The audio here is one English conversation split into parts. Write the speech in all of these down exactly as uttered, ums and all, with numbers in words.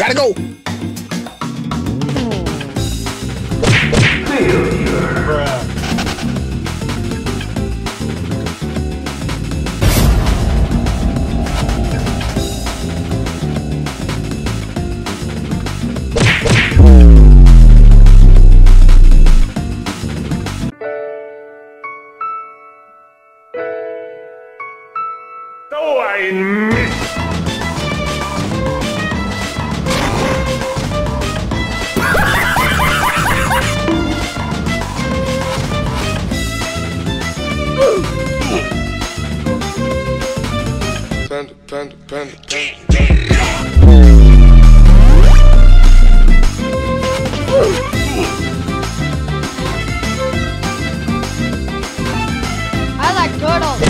gotta go. So ein Mist! Panda, panda, panda, panda. I like turtles.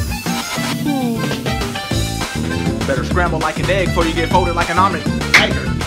Better scramble like an egg before you get folded like an omelet. Tiger.